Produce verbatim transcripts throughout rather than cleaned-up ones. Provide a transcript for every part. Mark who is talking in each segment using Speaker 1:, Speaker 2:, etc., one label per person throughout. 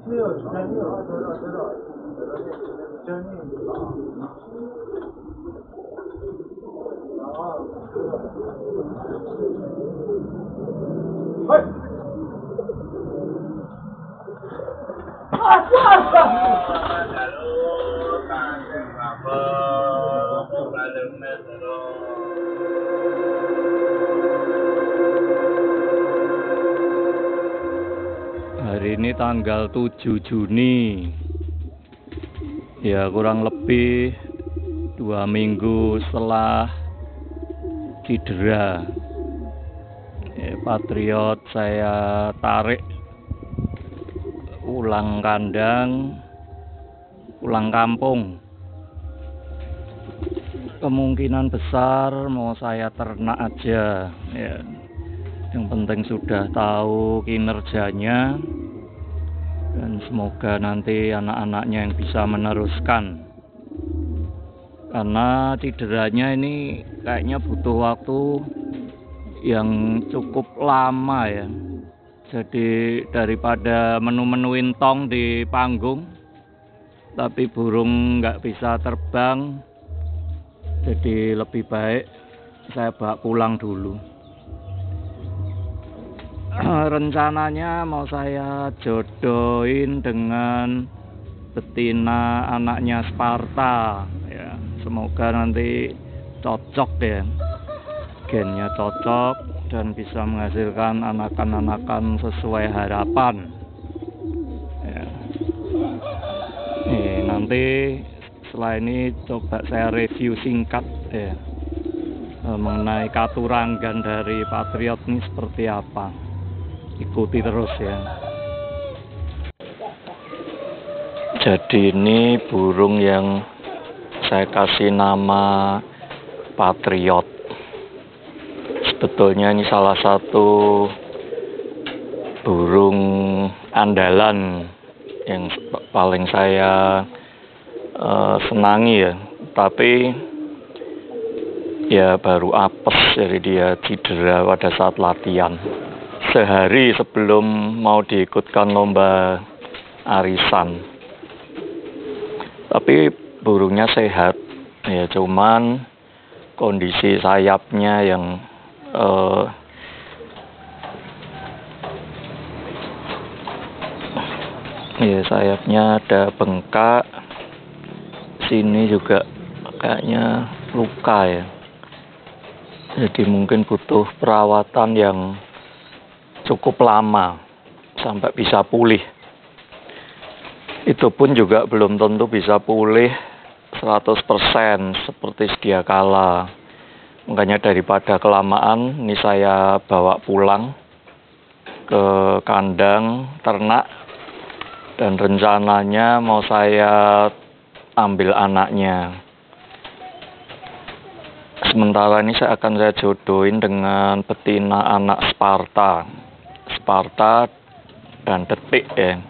Speaker 1: Hari ini tanggal tujuh Juni, ya kurang lebih dua minggu setelah cedera. Ya, Patriot saya tarik ulang kandang, pulang kampung. Kemungkinan besar mau saya ternak aja, ya. Yang penting sudah tahu kinerjanya, dan semoga nanti anak-anaknya yang bisa meneruskan. Karena cederanya ini kayaknya butuh waktu yang cukup lama ya. Jadi daripada menu-menuin tong di panggung, tapi burung nggak bisa terbang, jadi lebih baik saya bawa pulang dulu. Rencananya mau saya jodohin dengan betina anaknya Sparta ya. Semoga nanti cocok ya, gennya cocok dan bisa menghasilkan anakan-anakan sesuai harapan ya. Nih, nanti setelah ini coba saya review singkat ya, mengenai katuranggan dari Patriot ini seperti apa. Ikuti terus ya. Jadi ini burung yang saya kasih nama Patriot. Sebetulnya ini salah satu burung andalan yang paling saya uh, senangi ya. Tapi ya baru apes, jadi dia cedera pada saat latihan. Sehari sebelum mau diikutkan lomba arisan. Tapi burungnya sehat ya, cuman kondisi sayapnya yang uh, ya sayapnya ada bengkak, sini juga kayaknya luka ya. Jadi mungkin butuh perawatan yang cukup lama sampai bisa pulih. Itu pun juga belum tentu bisa pulih seratus persen seperti sedia kala. Makanya daripada kelamaan, ini saya bawa pulang ke kandang ternak, dan rencananya mau saya ambil anaknya. Sementara ini saya akan saya jodohin dengan betina anak Sparta. Sparta dan Detik ya.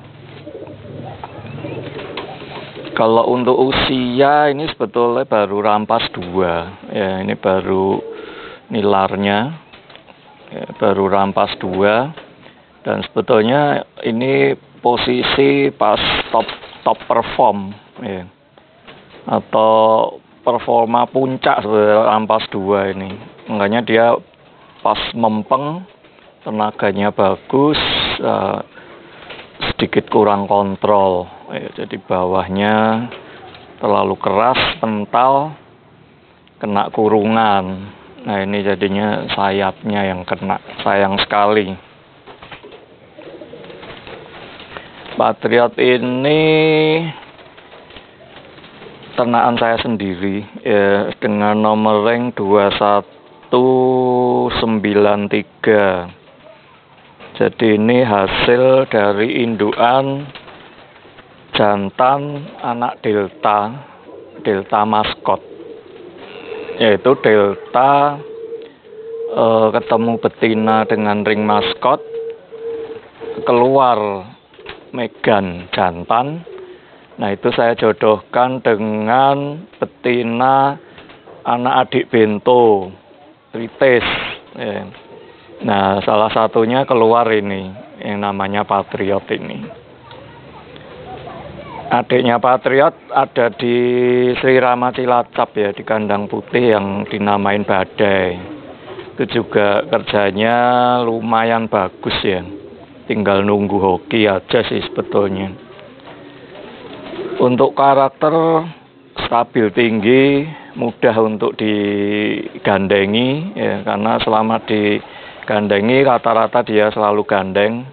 Speaker 1: Kalau untuk usia ini sebetulnya baru rampas dua ya, ini baru nilarnya ya, baru rampas dua, dan sebetulnya ini posisi pas top top perform ya, atau performa puncak sebenarnya rampas dua ini. Makanya dia pas mempeng, tenaganya bagus, uh, sedikit kurang kontrol ya, jadi bawahnya terlalu keras, kental, kena kurungan. Nah ini jadinya sayapnya yang kena, sayang sekali. Patriot ini ternakan saya sendiri ya, dengan nomor rank dua satu sembilan tiga. Jadi ini hasil dari indukan jantan anak delta, delta maskot, yaitu delta eh, ketemu betina dengan ring maskot, keluar megan jantan. Nah itu saya jodohkan dengan betina anak adik bento, Rites ya. Nah salah satunya keluar ini yang namanya Patriot ini. Adiknya Patriot ada di Sri Rama Cilacap ya, di kandang putih yang dinamain Badai. Itu juga kerjanya lumayan bagus ya. Tinggal nunggu hoki aja sih sebetulnya. Untuk karakter stabil tinggi, mudah untuk digandengi ya, karena selama digandengi rata-rata dia selalu gandeng.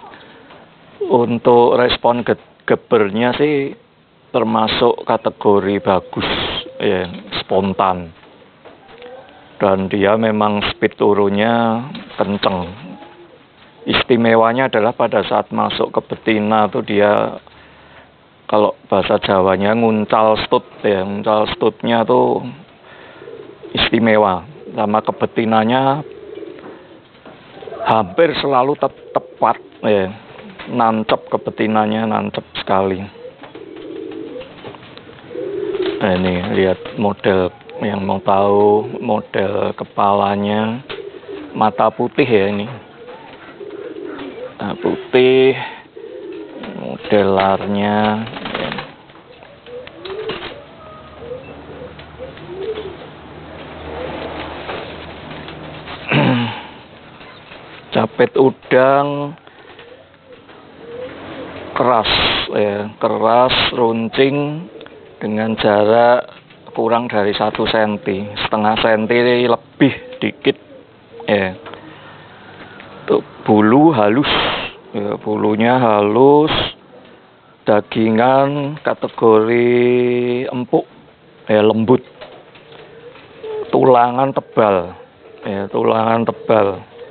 Speaker 1: Untuk respon ge gebernya sih termasuk kategori bagus ya, spontan. Dan dia memang speed turunnya kenceng. Istimewanya adalah pada saat masuk ke betina tuh dia, kalau bahasa Jawanya nguncal stut ya, nguncal stutnya tuh istimewa. Sama kebetinanya hampir selalu te tepat ya, nancep ke betinanya, nancep sekali. Nah, ini lihat model, yang mau tahu model kepalanya, mata putih ya ini. Nah, putih, model larnya. Ya. Capit udang keras ya, keras, runcing dengan jarak kurang dari satu senti, setengah senti lebih dikit ya. Tuh, bulu halus ya, bulunya halus, dagingan kategori empuk ya, lembut, tulangan tebal ya, tulangan tebal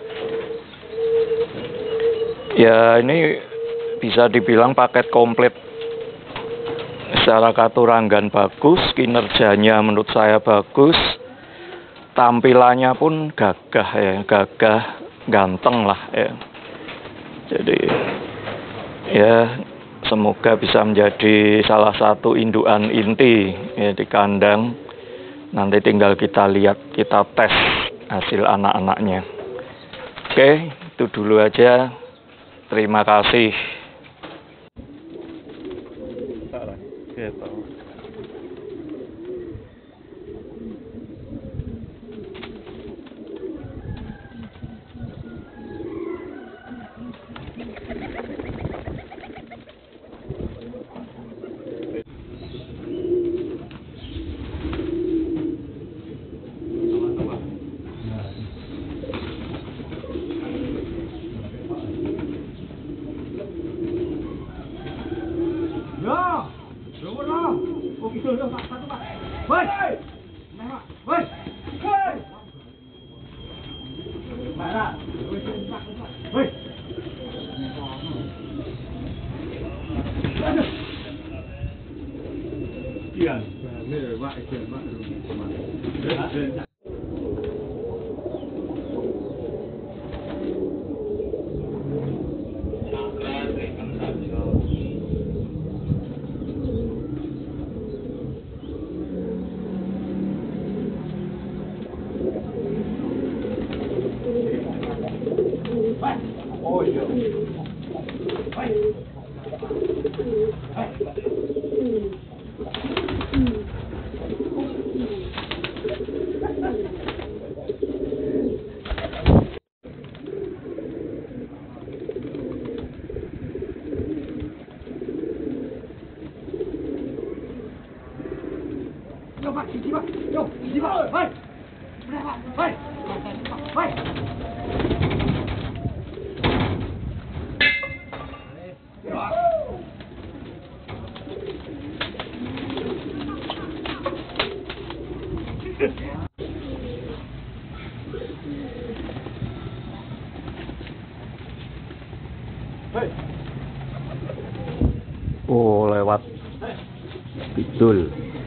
Speaker 1: ya. Ini bisa dibilang paket komplit. Secara katuranggan bagus, kinerjanya menurut saya bagus, tampilannya pun gagah ya, gagah, ganteng lah ya. Jadi ya semoga bisa menjadi salah satu indukan inti ya di kandang. Nanti tinggal kita lihat, kita tes hasil anak-anaknya. Oke, itu dulu aja. Terima kasih. Oh, lewat Bidul.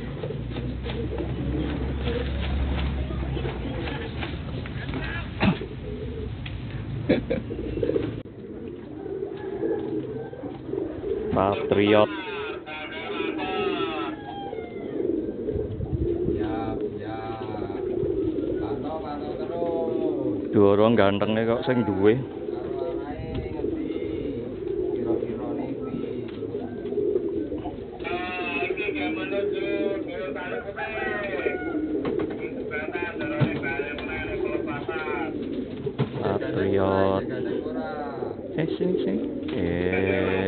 Speaker 1: Patriot. Dua orang gantengnya kok sing duwe. Oyot. Eh, sini, sini. Eh.